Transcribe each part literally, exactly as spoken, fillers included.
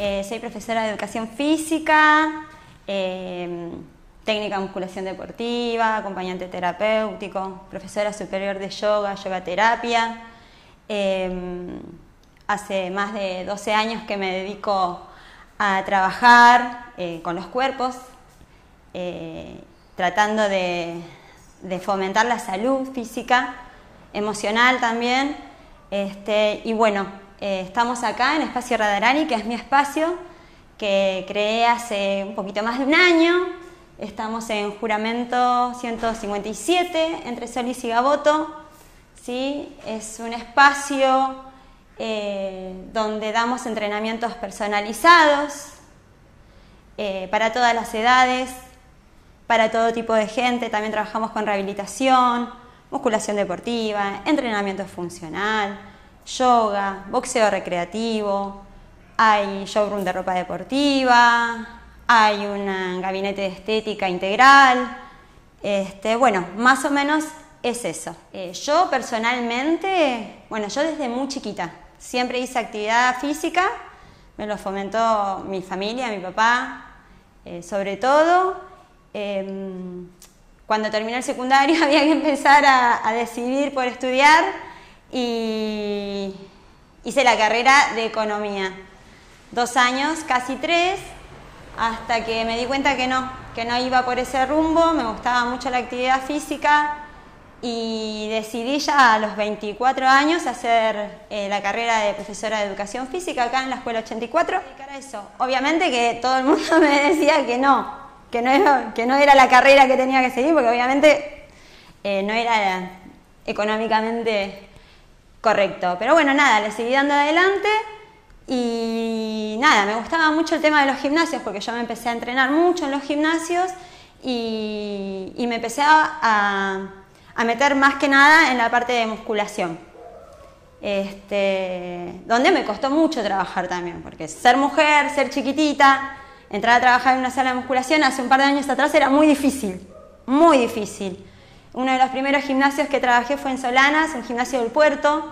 Eh, soy profesora de educación física, eh, técnica de musculación deportiva, acompañante terapéutico, profesora superior de yoga, yoga terapia. Eh, hace más de doce años que me dedico a trabajar eh, con los cuerpos, eh, tratando de, de fomentar la salud física, emocional también. Este, y bueno, eh, estamos acá en Espacio Radharani, que es mi espacio, que creé hace un poquito más de un año. Estamos en Juramento ciento cincuenta y siete, entre Solís y Gaboto. ¿Sí? Es un espacio eh, donde damos entrenamientos personalizados eh, para todas las edades, para todo tipo de gente. También trabajamos con rehabilitación, musculación deportiva, entrenamiento funcional, yoga, boxeo recreativo, hay showroom de ropa deportiva, hay un gabinete de estética integral. Este, bueno, más o menos es eso. Eh, yo personalmente, bueno, yo desde muy chiquita siempre hice actividad física, me lo fomentó mi familia, mi papá, eh, sobre todo. Eh, cuando terminé el secundario había que empezar a, a decidir por estudiar y hice la carrera de economía. Dos años, casi tres, hasta que me di cuenta que no, que no iba por ese rumbo, me gustaba mucho la actividad física y decidí ya a los veinticuatro años hacer eh, la carrera de profesora de educación física acá en la Escuela ochenta y cuatro. Eso. Obviamente que todo el mundo me decía que no, que no era, que no era la carrera que tenía que seguir, porque obviamente eh, no era económicamente correcto. Pero bueno, nada, le seguí dando adelante. Y nada, me gustaba mucho el tema de los gimnasios, porque yo me empecé a entrenar mucho en los gimnasios y, y me empecé a, a, a meter más que nada en la parte de musculación, este, donde me costó mucho trabajar también, porque ser mujer, ser chiquitita, entrar a trabajar en una sala de musculación hace un par de años atrás era muy difícil, muy difícil. Uno de los primeros gimnasios que trabajé fue en Solanas, un gimnasio del puerto,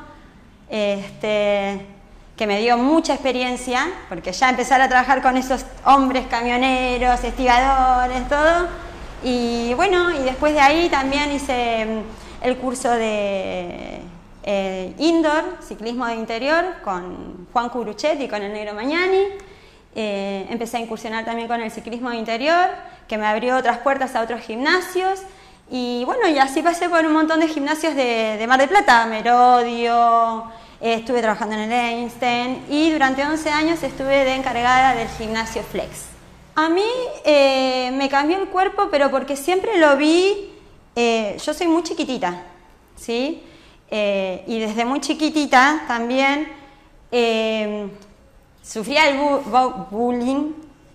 este... que me dio mucha experiencia, porque ya empezar a trabajar con esos hombres camioneros, estiradores, todo, y bueno, y después de ahí también hice el curso de eh, indoor, ciclismo de interior, con Juan Curuchet y con el Negro Mañani. Eh, empecé a incursionar también con el ciclismo de interior, que me abrió otras puertas a otros gimnasios, y bueno, y así pasé por un montón de gimnasios de, de Mar del Plata, Merodio. Estuve trabajando en el Einstein y durante once años estuve de encargada del gimnasio Flex. A mí eh, me cambió el cuerpo, pero porque siempre lo vi, eh, yo soy muy chiquitita, ¿sí? Eh, y desde muy chiquitita también eh, sufría el bu bu bullying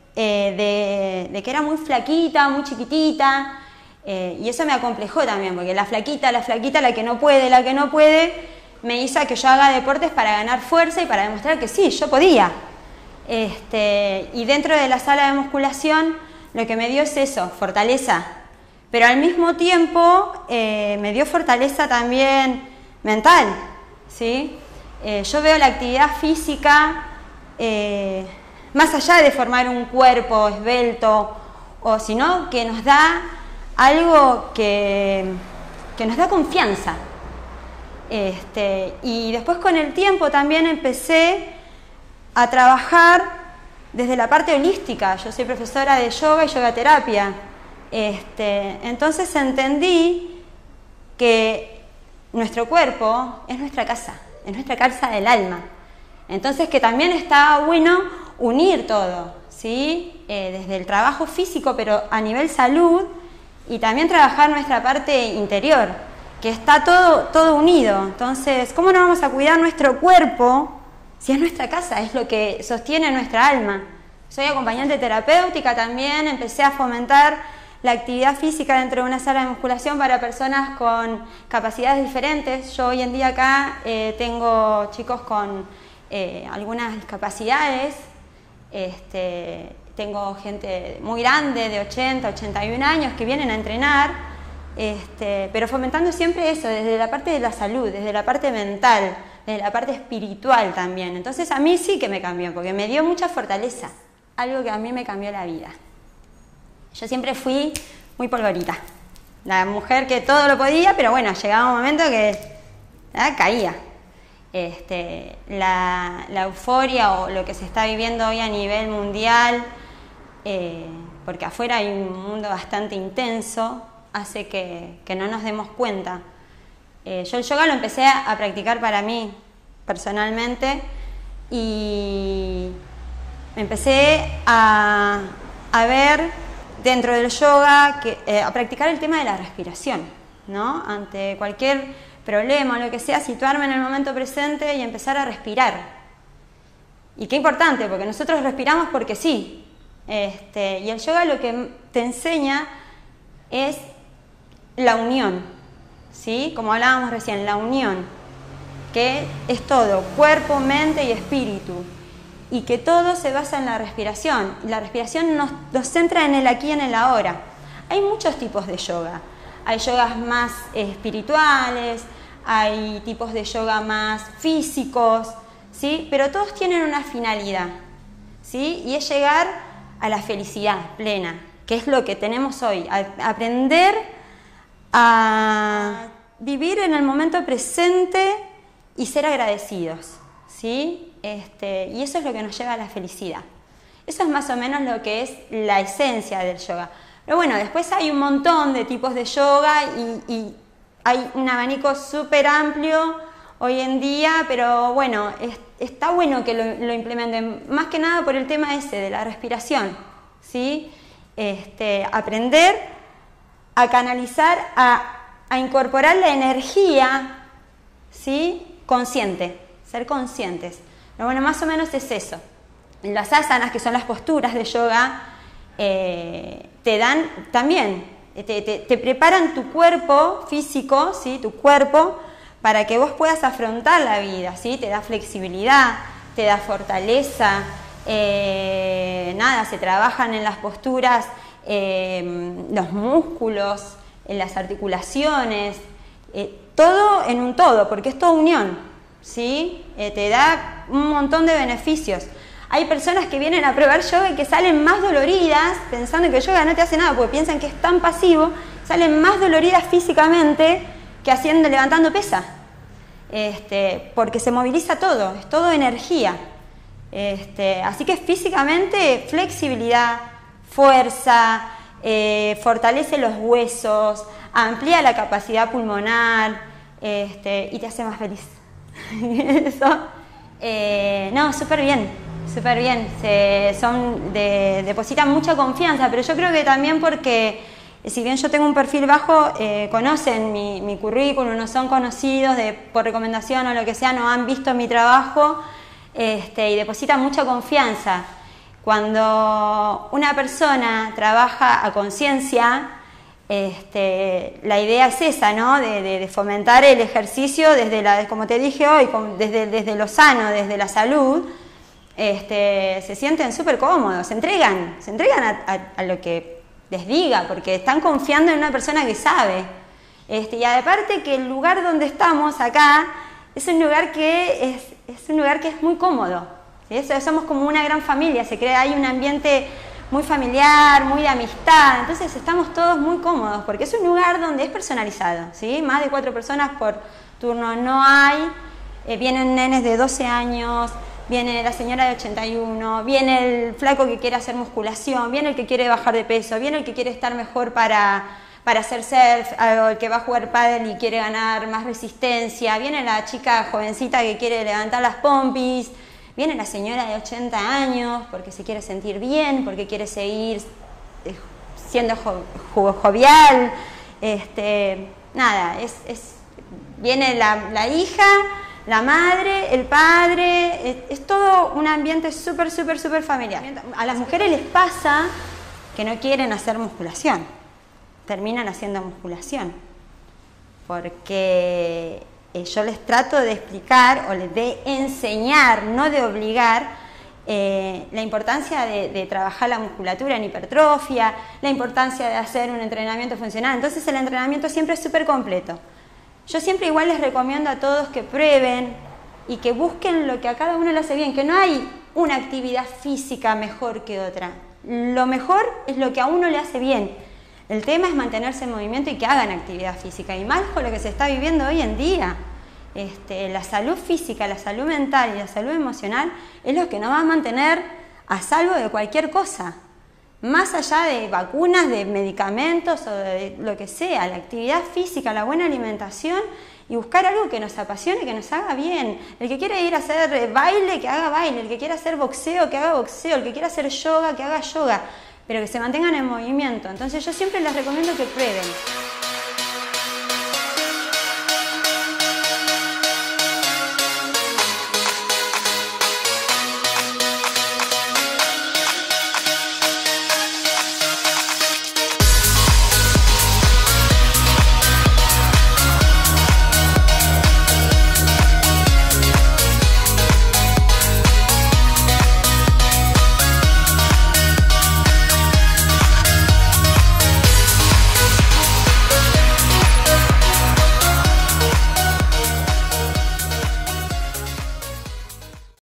eh, de, de que era muy flaquita, muy chiquitita, eh, y eso me acomplejó también, porque la flaquita, la flaquita, la que no puede, la que no puede, me hizo que yo haga deportes para ganar fuerza y para demostrar que sí, yo podía. Este, y dentro de la sala de musculación lo que me dio es eso, fortaleza. Pero al mismo tiempo eh, me dio fortaleza también mental, ¿sí? Eh, yo veo la actividad física, eh, más allá de formar un cuerpo esbelto, o sino que nos da algo que, que nos da confianza. Este, y después con el tiempo también empecé a trabajar desde la parte holística. Yo soy profesora de yoga y yoga terapia. Este, entonces entendí que nuestro cuerpo es nuestra casa, es nuestra casa del alma. Entonces que también estaba bueno unir todo, ¿sí? Eh, desde el trabajo físico, pero a nivel salud, y también trabajar nuestra parte interior, que está todo, todo unido. Entonces, ¿cómo no vamos a cuidar nuestro cuerpo si es nuestra casa, es lo que sostiene nuestra alma? Soy acompañante terapéutica también, empecé a fomentar la actividad física dentro de una sala de musculación para personas con capacidades diferentes. Yo hoy en día acá eh, tengo chicos con eh, algunas discapacidades, este, tengo gente muy grande de ochenta, ochenta y un años que vienen a entrenar. Este, pero fomentando siempre eso, desde la parte de la salud, desde la parte mental, desde la parte espiritual también. Entonces a mí sí que me cambió, porque me dio mucha fortaleza, algo que a mí me cambió la vida. Yo siempre fui muy polvorita, la mujer que todo lo podía, pero bueno, llegaba un momento que ¿eh? caía. Este, la, la euforia o lo que se está viviendo hoy a nivel mundial, eh, porque afuera hay un mundo bastante intenso, hace que, que no nos demos cuenta. Eh, yo el yoga lo empecé a, a practicar para mí personalmente y empecé a, a ver dentro del yoga, que, eh, a practicar el tema de la respiración, ¿no? Ante cualquier problema o lo que sea, situarme en el momento presente y empezar a respirar. Y qué importante, porque nosotros respiramos porque sí. Este, y el yoga lo que te enseña es la unión, ¿sí? Como hablábamos recién, la unión, que es todo, cuerpo, mente y espíritu. Y que todo se basa en la respiración. Y la respiración nos, nos centra en el aquí y en el ahora. Hay muchos tipos de yoga. Hay yogas más espirituales, hay tipos de yoga más físicos, ¿sí? Pero todos tienen una finalidad, ¿sí? Y es llegar a la felicidad plena, que es lo que tenemos hoy, a aprender a vivir en el momento presente y ser agradecidos, ¿sí? Este, y eso es lo que nos lleva a la felicidad. Eso es más o menos lo que es la esencia del yoga. Pero bueno, después hay un montón de tipos de yoga y, y hay un abanico súper amplio hoy en día, pero bueno, es, está bueno que lo, lo implementen, más que nada por el tema ese de la respiración, ¿sí? Este, aprender a canalizar, a, a incorporar la energía, ¿sí? Consciente, ser conscientes. Pero bueno, más o menos es eso. Las asanas, que son las posturas de yoga, eh, te dan también, te, te, te preparan tu cuerpo físico, ¿sí? Tu cuerpo, para que vos puedas afrontar la vida, ¿sí? Te da flexibilidad, te da fortaleza, eh, nada, se trabajan en las posturas eh, los músculos, en las articulaciones, eh, todo en un todo, porque es toda unión, ¿sí? Eh, te da un montón de beneficios. Hay personas que vienen a probar yoga y que salen más doloridas, pensando que el yoga no te hace nada, porque piensan que es tan pasivo, salen más doloridas físicamente que haciendo, levantando pesa. Este, porque se moviliza todo, es todo energía. Este, así que físicamente, flexibilidad, fuerza, eh, fortalece los huesos, amplía la capacidad pulmonar, este, y te hace más feliz. Eso, eh, no, súper bien. Súper bien, se, son de, depositan mucha confianza, pero yo creo que también porque, si bien yo tengo un perfil bajo, eh, conocen mi, mi currículum, no son conocidos de, por recomendación o lo que sea, no han visto mi trabajo, este, y depositan mucha confianza. Cuando una persona trabaja a conciencia, este, la idea es esa, ¿no? De, de, de fomentar el ejercicio desde la, como te dije hoy, desde, desde lo sano, desde la salud. Este, se sienten súper cómodos, se entregan, se entregan a, a, a lo que les diga, porque están confiando en una persona que sabe. Este, y aparte que el lugar donde estamos acá es un lugar que es, es un lugar que es muy cómodo, ¿sí? Somos como una gran familia, se crea, hay un ambiente muy familiar, muy de amistad, entonces estamos todos muy cómodos, porque es un lugar donde es personalizado, ¿sí? Más de cuatro personas por turno no hay, eh, vienen nenes de doce años, viene la señora de ochenta y uno, viene el flaco que quiere hacer musculación, viene el que quiere bajar de peso, viene el que quiere estar mejor para, para hacer surf, o el que va a jugar pádel y quiere ganar más resistencia, viene la chica jovencita que quiere levantar las pompis, viene la señora de ochenta años porque se quiere sentir bien, porque quiere seguir siendo jo, jo, jovial, este, nada, es, es, viene la, la hija, la madre, el padre, es, es todo un ambiente súper, súper, súper familiar. A las mujeres les pasa que no quieren hacer musculación, terminan haciendo musculación, porque eh, yo les trato de explicar o les de enseñar, no de obligar, eh, la importancia de, de trabajar la musculatura en hipertrofia, la importancia de hacer un entrenamiento funcional. Entonces el entrenamiento siempre es súper completo. Yo siempre igual les recomiendo a todos que prueben y que busquen lo que a cada uno le hace bien, que no hay una actividad física mejor que otra. Lo mejor es lo que a uno le hace bien. El tema es mantenerse en movimiento y que hagan actividad física, y más con lo que se está viviendo hoy en día. Este, la salud física, la salud mental y la salud emocional es lo que nos va a mantener a salvo de cualquier cosa. Más allá de vacunas, de medicamentos o de lo que sea, la actividad física, la buena alimentación y buscar algo que nos apasione, que nos haga bien. El que quiere ir a hacer baile, que haga baile. El que quiera hacer boxeo, que haga boxeo. El que quiera hacer yoga, que haga yoga. Pero que se mantengan en movimiento. Entonces yo siempre les recomiendo que prueben.